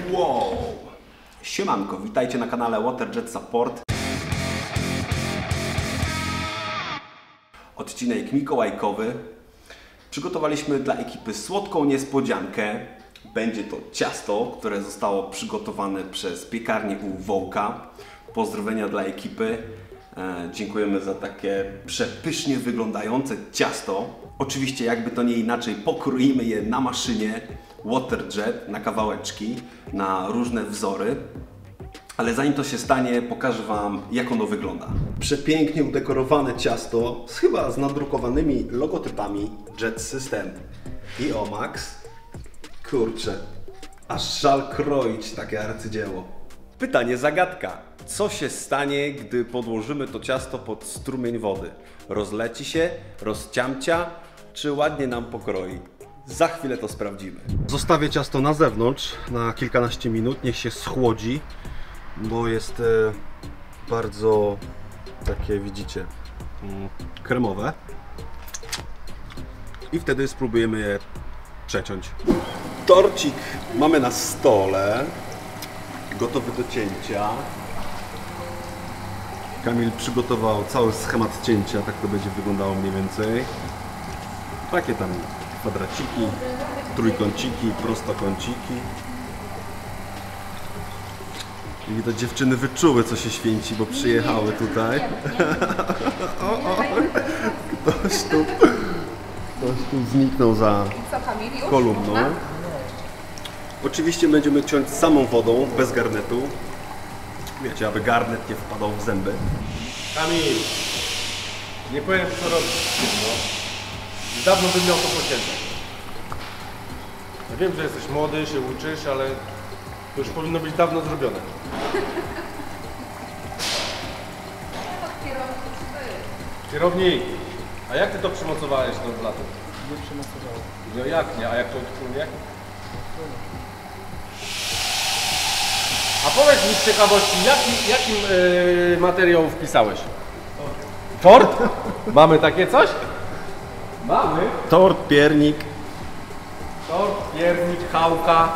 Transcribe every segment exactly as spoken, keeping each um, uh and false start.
Wow! Siemanko, witajcie na kanale Waterjet Support. Odcinek mikołajkowy. Przygotowaliśmy dla ekipy słodką niespodziankę. Będzie to ciasto, które zostało przygotowane przez piekarnię u Wołka. Pozdrowienia dla ekipy. E, dziękujemy za takie przepysznie wyglądające ciasto. Oczywiście, jakby to nie inaczej, pokroimy je na maszynie Waterjet na kawałeczki, na różne wzory. Ale zanim to się stanie, pokażę Wam, jak ono wygląda. Przepięknie udekorowane ciasto, z chyba z nadrukowanymi logotypami Jet System i Omax. Kurczę, aż żal kroić takie arcydzieło. Pytanie zagadka. Co się stanie, gdy podłożymy to ciasto pod strumień wody? Rozleci się, rozciamcia, czy ładnie nam pokroi? Za chwilę to sprawdzimy. Zostawię ciasto na zewnątrz na kilkanaście minut, niech się schłodzi, bo jest e, bardzo takie, widzicie, mm, kremowe. I wtedy spróbujemy je przeciąć. Torcik mamy na stole, gotowy do cięcia. Kamil przygotował cały schemat cięcia, tak to będzie wyglądało mniej więcej. Takie tam kwadraciki, trójkąciki, prostokąciki. I widać, dziewczyny wyczuły, co się święci, bo przyjechały tutaj. o, o. Ktoś tu, ktoś tu zniknął za kolumną. Oczywiście będziemy ciąć samą wodą, bez garnetu. Wiecie, aby garnet nie wpadał w zęby. Kamil, nie powiem, co robić. No. Dawno bym miał to pocięte. Ja wiem, że jesteś młody, się uczysz, ale to już powinno być dawno zrobione. Kierownik, a jak ty to przymocowałeś do latem? Nie przymocowałem. No jak nie? A jak to odpłynie? A powiedz mi z ciekawości, jaki, jakim yy, materiał wpisałeś? Tort? Mamy takie coś? Mamy. Tort, piernik. Tort, piernik, chałka.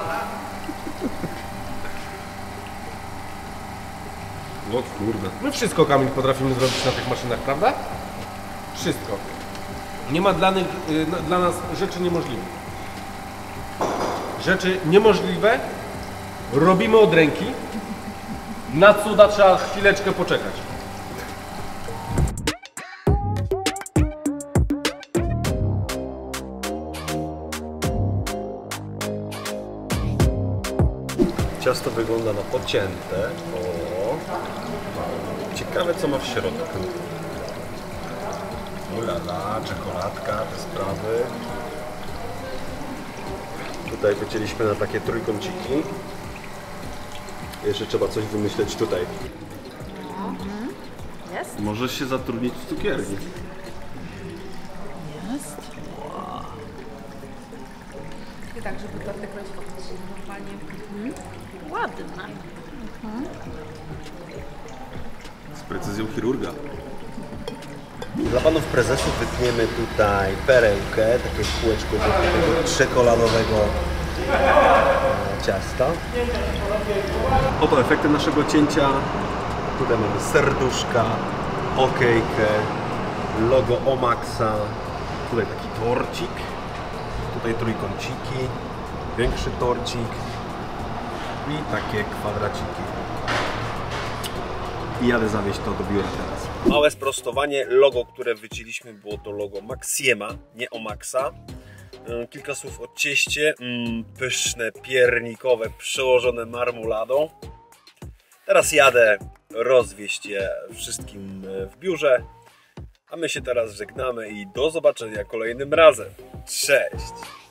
O kurde. My wszystko, Kamil, potrafimy zrobić na tych maszynach, prawda? Wszystko. Nie ma dla, nich, yy, dla nas rzeczy niemożliwych. Rzeczy niemożliwe robimy od ręki. Na cuda trzeba chwileczkę poczekać. Ciasto wygląda na pocięte. O. Ciekawe, co ma w środku. Ulala, czekoladka, te sprawy. Tutaj wycięliśmy na takie trójkąciki. Jeszcze trzeba coś wymyśleć tutaj. Mhm. Jest? Możesz się zatrudnić w cukierni. Jest. Wow. I tak, żeby torty kroić normalnie. Mhm. Ładna. Mhm. Z precyzją chirurga. Dla panów prezesów wytniemy tutaj perełkę, takie kółeczko do tego czekoladowego ciasta. Oto efekty naszego cięcia. Tutaj mamy serduszka, okejkę, logo Omaxa, tutaj taki torcik, tutaj trójkąciki, większy torcik i takie kwadraciki. I jadę zawieźć to do biura teraz. Małe sprostowanie, logo, które wycięliśmy, było to logo Maxiema, nie Omaxa. Kilka słów o cieście, mm, pyszne, piernikowe, przełożone marmoladą. Teraz jadę rozwieźć je wszystkim w biurze, a my się teraz żegnamy i do zobaczenia kolejnym razem. Cześć!